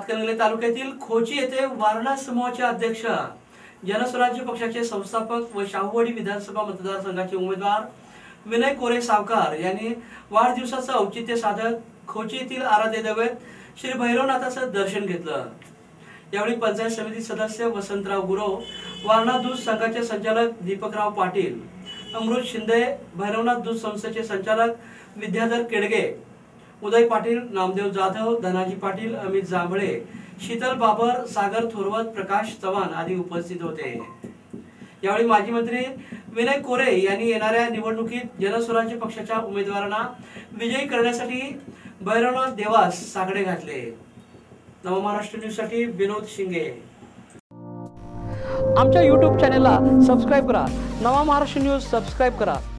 हातकणंगले तालुक्यातील खोची येथे वारणा समूहाचे अध्यक्ष, जनस्वराज्य पक्षाचे संस्थापक व शाहूवाडी विधानसभा मतदारसंघाचे उमेदवार विनय कोरे सावकार यांनी वाढदिवसाचं औचित्य साधत खोची येथील आराध्य दैवत श्री भैरवनाथाचं दर्शन घेतलं। यावेळी पंचायत समिती सदस्य वसंतराव गुरव, वारणा दूध संघाचे संचालक दीपकराव पाटील, अमृत शिंदे, भैरवनाथ दूध संस्थेचे संचालक विद्याधर केडगे, उदय पाटील, नामदेव जाधव, धनाजी पाटील, अमित जांभळे, शीतल बाबर, सागर थोरवत, प्रकाश चव्हाण आदी उपस्थित होते। यावेळी माजी मंत्री विनय कोरे यांनी येणाऱ्या निवडणुकीत जनस्वराज्य पक्षाच्या उमेदवारांना विजयी करण्यासाठी भैरवनाथ देवास साकडे घातले। नवमहाराष्ट्र न्यूज साठी विनोद शिंगे। आमच्या YouTube चॅनलला सबस्क्राइब करा। नवमहाराष्ट्र न्यूज सबस्क्राइब करा।